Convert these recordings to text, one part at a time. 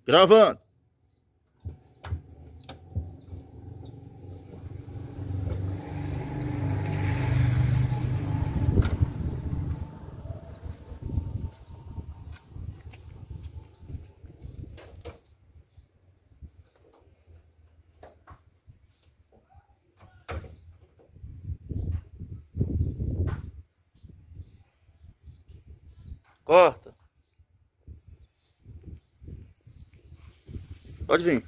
Gravando. Corta. Pode vir.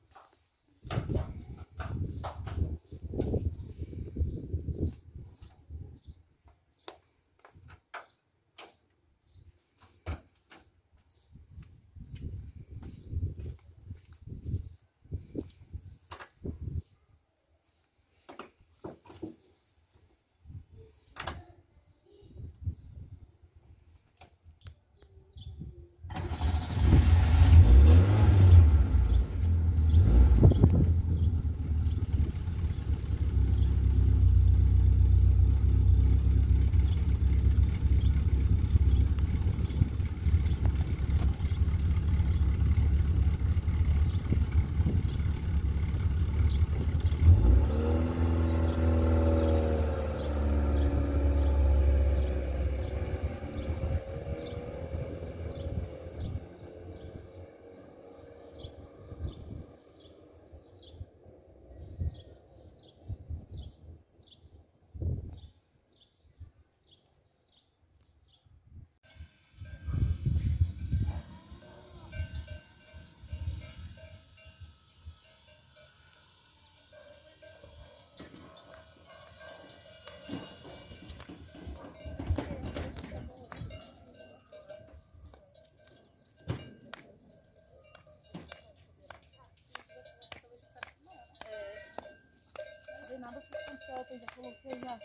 Nada por conta, já coloquei já.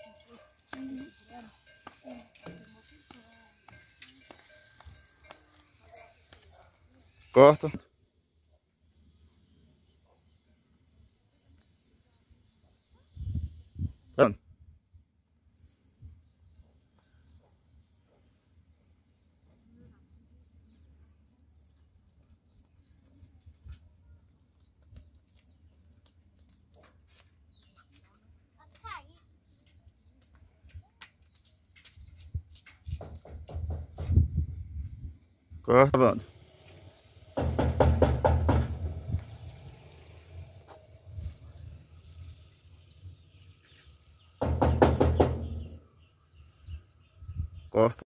Corta. Gravando. Corta. Gravando. Corta.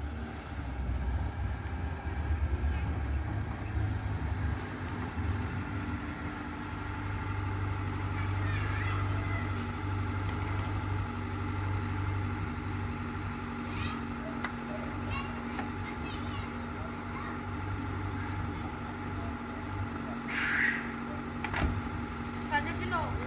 Fazer de novo.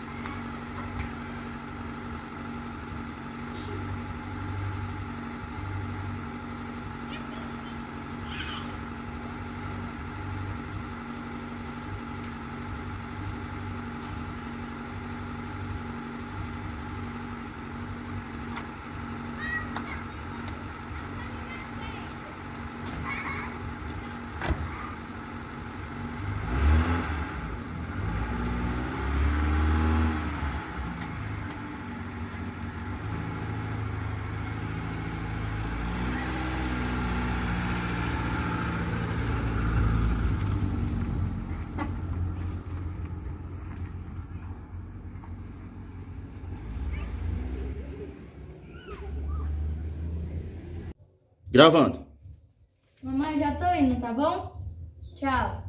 Gravando. Mamãe, já tô indo, tá bom? Tchau.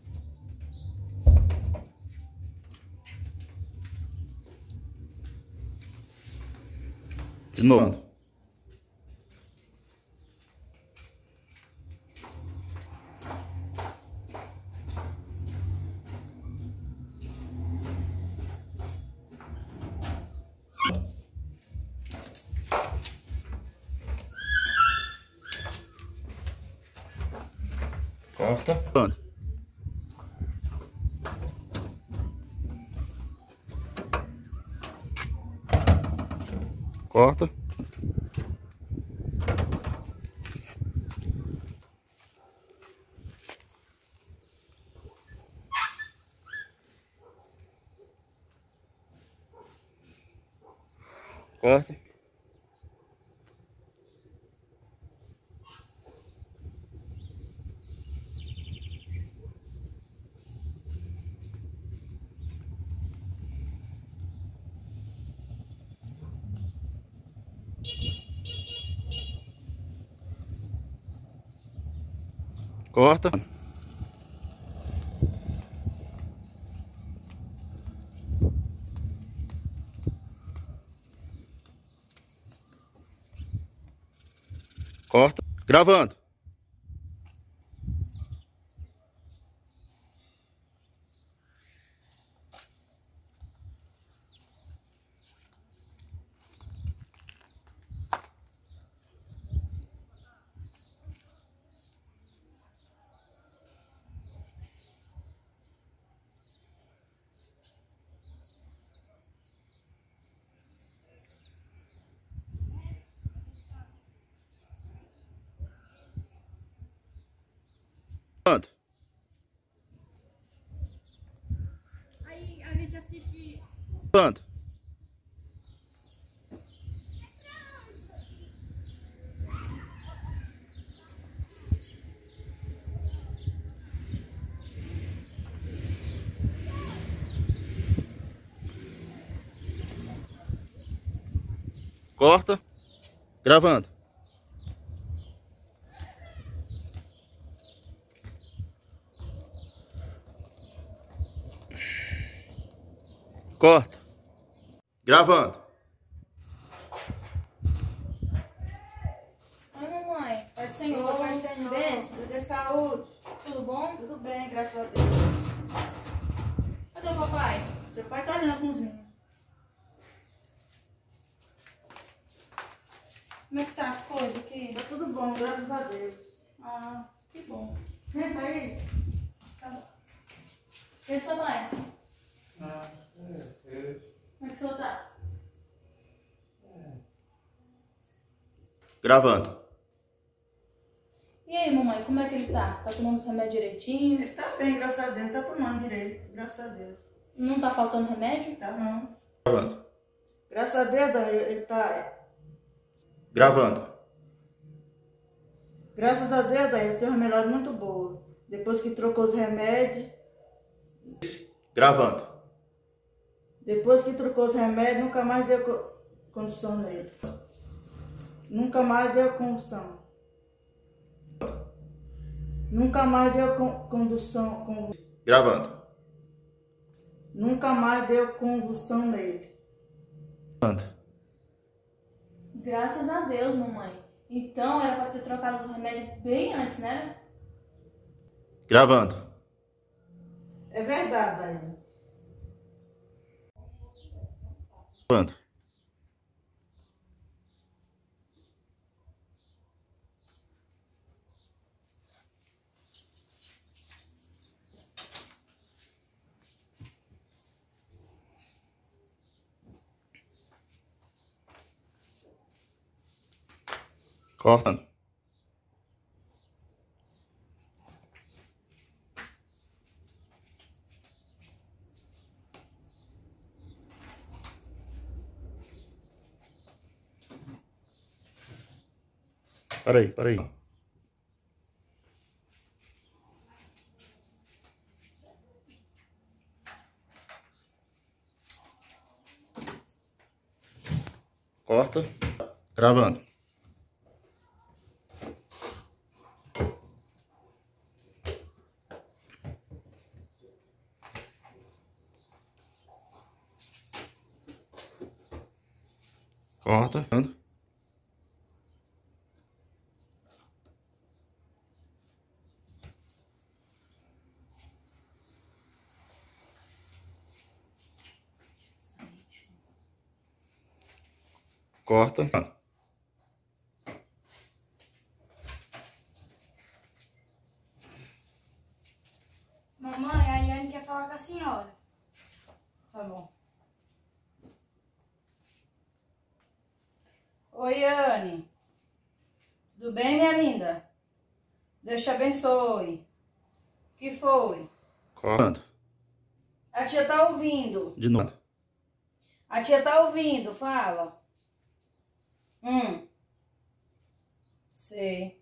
De novo. Corta. Gravando. Corta. Corta. Corta. Corta. Gravando. Gravando. Aí a gente assiste. Gravando. Corta. Gravando. Corta. Gravando. Oi, mamãe. Pai do Senhor. Ô, Pai do Senhor, Beijo. Deus dê saúde. Tudo bom? Tudo bem, graças a Deus. Cadê o papai? Seu pai tá ali na cozinha. Como é que tá as coisas aqui? Tá tudo bom, graças a Deus. Ah, que bom. Senta aí. Tá bom. E aí, sua mãe? Como é que o senhor tá? Gravando. E aí, mamãe, como é que ele tá? Tá tomando os remédios direitinho? Ele tá bem, graças a Deus. Tá tomando direito, graças a Deus. Não tá faltando remédio? Tá não. Gravando. Graças a Deus, Dani, ele tá... Gravando. Graças a Deus, Dani, ele tem uma melhora muito boa. Depois que trocou os remédios... Gravando. Depois que trocou os remédios, nunca mais deu condição nele. Nunca mais deu condição. Nunca mais deu condução. Gravando. Nunca mais deu convulsão nele. Gravando. Graças a Deus, mamãe. Então era pra ter trocado os remédios bem antes, né? Gravando. É verdade, Dani. Gravando. Cortando. Para aí, para aí. Corta. Gravando. Corta. Corta. Mamãe, a Yane quer falar com a senhora. Tá bom. Oi, Yane. Tudo bem, minha linda? Deus te abençoe. O que foi? Cortando. A tia tá ouvindo. De novo. A tia tá ouvindo, fala. Sei.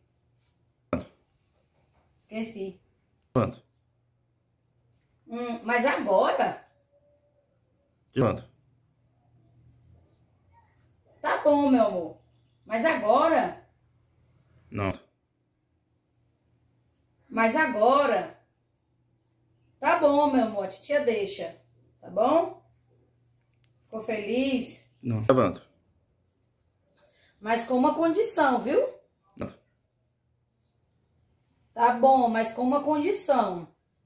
Esqueci. Gravando. Mas agora? Gravando. Tá bom, meu amor. Mas agora? Não. Mas agora? Tá bom, meu amor. A titia deixa. Tá bom? Ficou feliz? Não. Gravando. Mas com uma condição, viu? Não. Tá bom, mas com uma condição.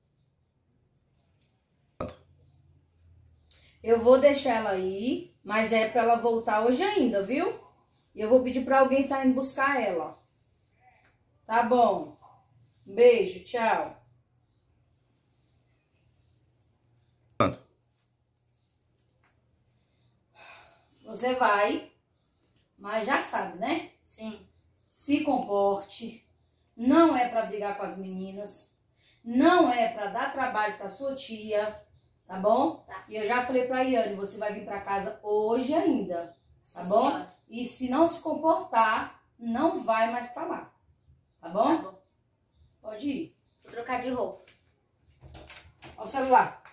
Eu vou deixar ela aí, mas é pra ela voltar hoje ainda, viu? E eu vou pedir pra alguém tá indo buscar ela. Tá bom. Um beijo, tchau. Gravando. Você vai, mas já sabe, né? Sim. Se comporte. Não é pra brigar com as meninas. Não é pra dar trabalho pra sua tia. Tá bom? Tá. E eu já falei pra Iane, você vai vir pra casa hoje ainda. Tá Sim, bom? senhora. E se não se comportar, não vai mais pra lá. Tá bom? Tá bom. Pode ir. Vou trocar de roupa. Ó o celular.